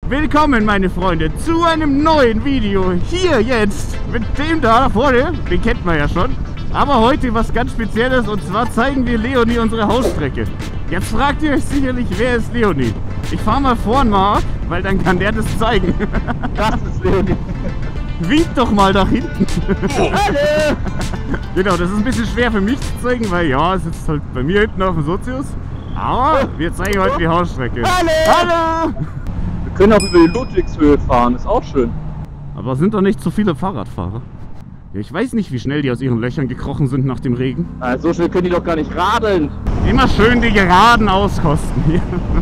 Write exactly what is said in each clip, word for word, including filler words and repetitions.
Willkommen, meine Freunde, zu einem neuen Video. Hier jetzt mit dem da vorne, den kennt man ja schon. Aber heute was ganz Spezielles, und zwar zeigen wir Leonie unsere Hausstrecke. Jetzt fragt ihr euch sicherlich, wer ist Leonie? Ich fahre mal vorn, Marc, weil dann kann der das zeigen. Das ist Leonie. Winkt doch mal nach hinten. Hallo! Genau, das ist ein bisschen schwer für mich zu zeigen, weil ja, es sitzt halt bei mir hinten auf dem Sozius. Aber wir zeigen heute die Hausstrecke. Hallo! Hallo! Wir können auch über die Ludwigshöhe fahren, ist auch schön. Aber sind doch nicht so viele Fahrradfahrer? Ja, ich weiß nicht, wie schnell die aus ihren Löchern gekrochen sind nach dem Regen. Na, so schnell können die doch gar nicht radeln. Immer schön die Geraden auskosten hier.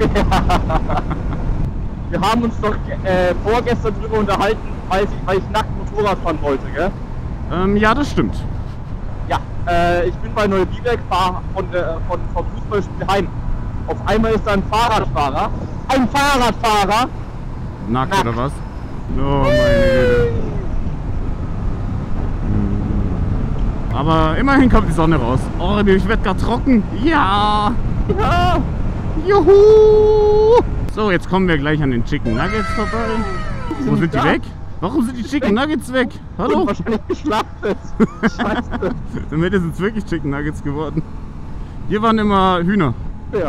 Wir haben uns doch äh, vorgestern drüber unterhalten, weil ich, weil ich nackt Motorrad fahren wollte, gell? Ähm, ja, das stimmt. Ja, äh, ich bin bei Neubiberg, fahr von, äh, von, vom Fußballspiel heim. Auf einmal ist da ein Fahrradfahrer. Ein Fahrradfahrer! Nackt, Nackt. oder was? Oh, meine Güte. Aber immerhin kommt die Sonne raus. Oh, ich werde gerade trocken. Ja! Ja! Juhu! So, jetzt kommen wir gleich an den Chicken Nuggets vorbei. Wo sind die da. weg? Warum sind die Chicken Nuggets weg? Hallo? Und wahrscheinlich geschlachtet. Scheiße. Damit ist es wirklich Chicken Nuggets geworden. Hier waren immer Hühner. Ja.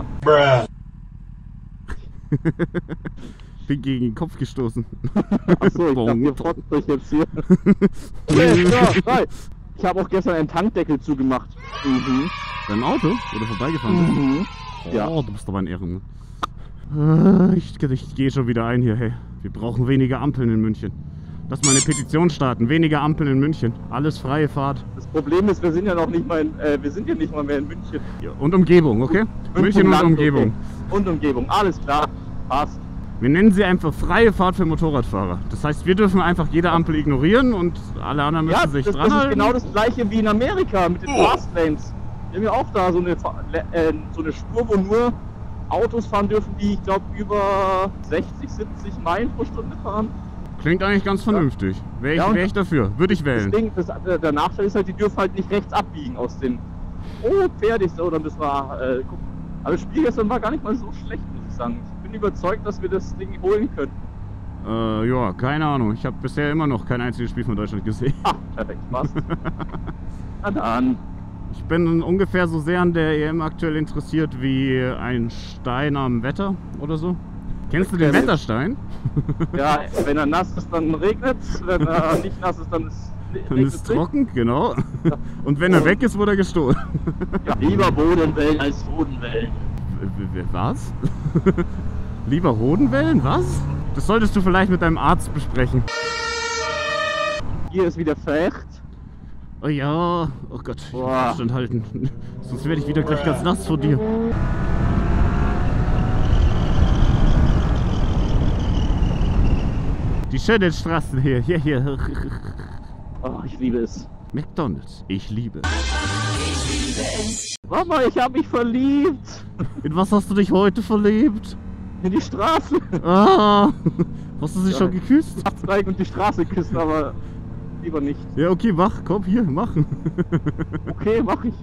Bin gegen den Kopf gestoßen. Achso, ich dachte, ihr frotzt euch jetzt hier. Okay, so, right. Ich habe auch gestern einen Tankdeckel zugemacht. Mhm. Beim Auto? Oder vorbeigefahren bist? Mhm. Oh, Ja. du bist aber ein Ehren. Ne? Äh, Ich, ich gehe schon wieder ein hier, hey. Wir brauchen weniger Ampeln in München. Lass mal eine Petition starten. Weniger Ampeln in München. Alles freie Fahrt. Das Problem ist, wir sind ja noch nicht mal in, äh, wir sind ja nicht mal mehr in München. Ja, und Umgebung, okay? München und Land, Umgebung. Okay. Und Umgebung, alles klar. Passt. Wir nennen sie einfach freie Fahrt für Motorradfahrer. Das heißt, wir dürfen einfach jede Ampel ignorieren und alle anderen müssen Ja, sich das, dran das ist halten. genau das gleiche wie in Amerika mit den Fastlanes. Wir haben ja auch da so eine, äh, so eine Spur, wo nur Autos fahren dürfen, die, ich glaube, über sechzig, siebzig Meilen pro Stunde fahren. Klingt eigentlich ganz vernünftig. Wäre ich, Ja, und wär ich dafür. Würde ich Das wählen. Ding, das, der Nachteil ist halt, die dürfen halt nicht rechts abbiegen aus den... Oh, fertig, so, dann müssen wir äh, gucken. Aber das Spiel gestern war gar nicht mal so schlecht, muss ich sagen. Ich bin überzeugt, dass wir das Ding holen können. Äh, ja, keine Ahnung. Ich habe bisher immer noch kein einziges Spiel von Deutschland gesehen. Ah, perfekt, passt. Na dann. Ich bin ungefähr so sehr an der E M aktuell interessiert wie ein Stein am Wetter oder so. Kennst du den kenn ich. Wetterstein? Ja, wenn er nass ist, dann regnet es. Wenn er nicht nass ist, dann ist Dann ist es trocken, genau. Und wenn er weg ist, wurde er gestohlen. Ja, lieber Bodenwellen als Bodenwellen. W- w- Was? Lieber Hodenwellen? Was? Das solltest du vielleicht mit deinem Arzt besprechen. Hier ist wieder Fecht. Oh ja, oh Gott, ich muss Boah. Abstand halten. Sonst werde ich wieder gleich ganz nass vor dir. Die schönen Straßen hier, hier, hier. Oh, ich liebe es. McDonald's, ich liebe. Mama, ich habe mich verliebt. In was hast du dich heute verliebt? In die Straße. Ah, hast du sie Ja. schon geküsst? Absteigen und die Straße küssen, aber lieber nicht. Ja, okay, mach, komm, hier, mach. Okay, mach ich.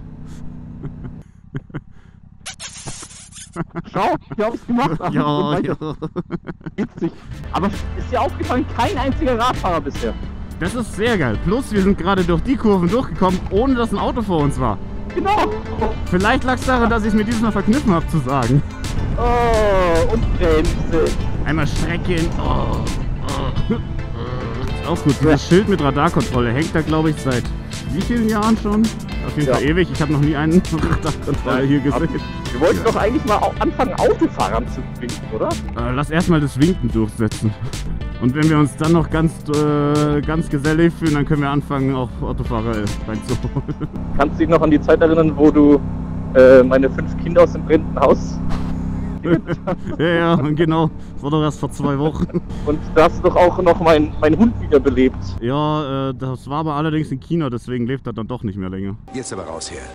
Schau, ich hab's gemacht. Ach, Ja, und ja. weiter. Witzig. Aber ist dir aufgefallen, kein einziger Radfahrer bisher. Das ist sehr geil. Plus, wir sind gerade durch die Kurven durchgekommen, ohne dass ein Auto vor uns war. Genau. Vielleicht lag es daran, dass ich es mir dieses Mal verkniffen habe zu sagen. Oh, und Bremse. Einmal strecken. Oh, oh. Ist auch gut. Dieses Schild mit Radarkontrolle hängt da, glaube ich, seit wie vielen Jahren schon? Auf jeden Ja. Fall ewig. Ich habe noch nie einen Radarkontrolle hier gesehen. Wir wollten doch eigentlich mal au- anfangen, Autofahrern zu winken, oder? Äh, lass erstmal das Winken durchsetzen. Und wenn wir uns dann noch ganz, äh, ganz gesellig fühlen, dann können wir anfangen, auch Autofahrer reinzuholen. Kannst du dich noch an die Zeit erinnern, wo du äh, meine fünf Kinder aus dem brennenden Haus... Ja, ja, genau. Das war doch erst vor zwei Wochen. Und da hast du doch auch noch meinen mein Hund wiederbelebt. Ja, äh, das war aber allerdings in China, deswegen lebt er dann doch nicht mehr länger. Jetzt aber raus hier.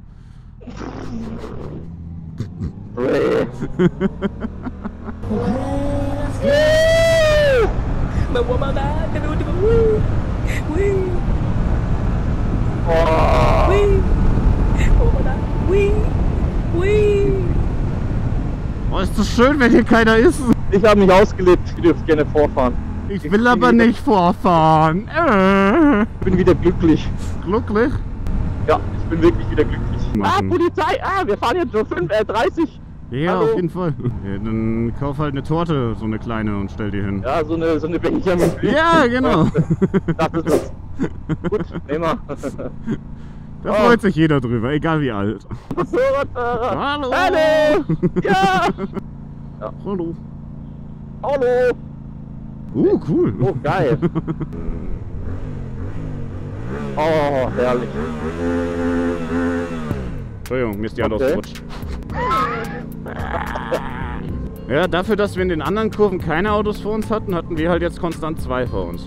Oh, ist das schön, wenn hier keiner ist. Ich habe mich ausgelebt, ihr dürft gerne vorfahren. Ich will aber nicht vorfahren. Äh. Ich bin wieder glücklich. Glücklich? Ja, ich bin wirklich wieder glücklich. Ah, Machen. Polizei! Ah, wir fahren jetzt nur fünf, äh, dreißig. Ja, Hallo. auf jeden Fall. Ja, dann kauf halt eine Torte, so eine kleine, und stell die hin. Ja, so eine, so eine Benjamin Blümchen. Ja, genau. Das ist es. Gut, nehmen wir. Da Oh. freut sich jeder drüber, egal wie alt. Motorradfahrer. Hallo. Hallo! Ja! Hallo. Hallo! Uh, cool. Oh, geil. Oh, herrlich. Entschuldigung, mir ist die Hand Okay. ausgerutscht. Ja, dafür, dass wir in den anderen Kurven keine Autos vor uns hatten, hatten wir halt jetzt konstant zwei vor uns.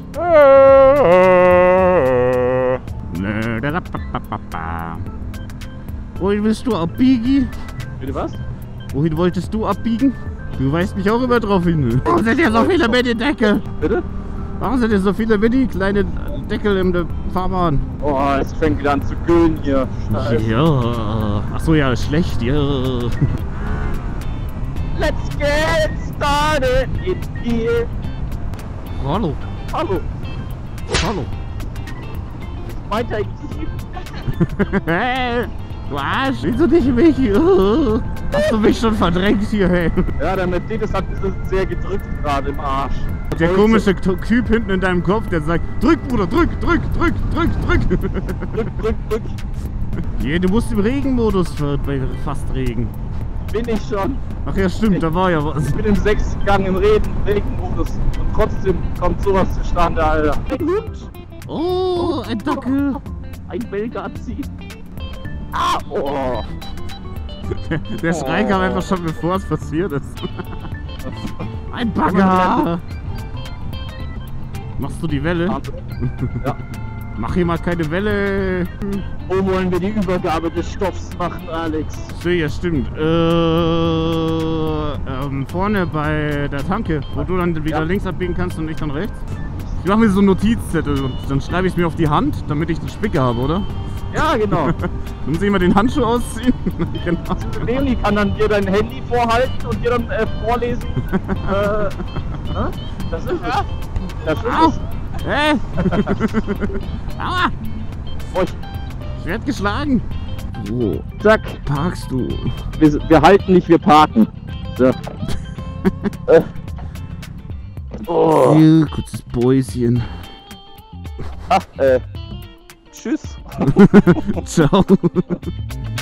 Wohin willst du abbiegen? Bitte was? Wohin wolltest du abbiegen? Du weist mich auch immer drauf hin. Warum sind hier so viele Mini-Deckel? Bitte? Warum sind hier so viele Mini-kleine Deckel in der Fahrbahn? Oh, es fängt wieder an zu güllen hier. Scheiße. Ja. Achso, ja, ist schlecht, ja. Let's get started in here. Hallo. Hallo, Hallo. meint eigentlich Hey, du Arsch, siehst du dich mich? Oh, hast du mich schon verdrängt hier, hey? Ja, der Mercedes hat ein bisschen sehr gedrückt gerade im Arsch. Der komische T- Typ hinten in deinem Kopf, der sagt, drück, Bruder, drück, drück, drück, drück, drück. Drück, drück, drück. Yeah, du musst im Regenmodus fahren, bei fast Regen. Bin ich schon. Ach ja, stimmt, da war ja was. Ich bin im sechsten Gang im Reden, Regenmodus. Und trotzdem kommt sowas zustande, Alter. Ein Hund. Oh, ein Dackel. Ein Belgazi. Ah, oh. Der, der Schrei kam einfach schon, bevor es passiert ist. Ein Bagger. Machst du die Welle? Ja. Mach hier mal keine Welle. Wo wollen wir die Übergabe des Stoffs machen, Alex? So, ja, stimmt. Äh, ähm, vorne bei der Tanke, wo du dann wieder Ja. links abbiegen kannst und ich dann rechts. Ich mache mir so einen Notizzettel und dann schreibe ich es mir auf die Hand, damit ich den Spicker habe, oder? Ja, genau. Dann muss ich mal den Handschuh ausziehen. Genau. Leonie kann dann dir dein Handy vorhalten und dir dann äh, vorlesen. äh, hä? Das ist es. Das ist Au! es. Hey! Aua! Oh, ich, Ich werde geschlagen. Wo zack. parkst du? Wir, wir halten nicht, wir parken. So. äh. Oh. Hier, kurzes Bäuschen. Ah, äh. Tschüss. Ciao.